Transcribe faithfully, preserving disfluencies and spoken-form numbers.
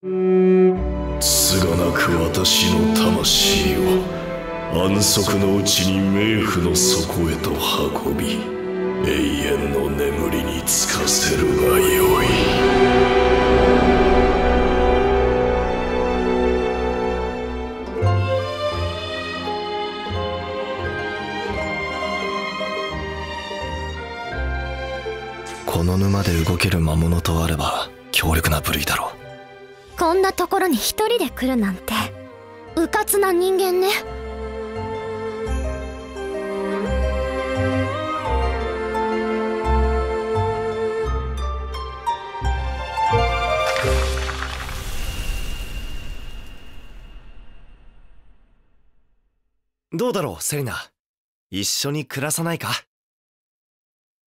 つがなく私の魂を安息のうちに冥府の底へと運び、永遠の眠りにつかせるがよい。 この沼で動ける魔物とあれば強力な部類だろう。 こんなところに一人で来るなんてうかつな人間ね。 どうだろうセリナ、一緒に暮らさないか？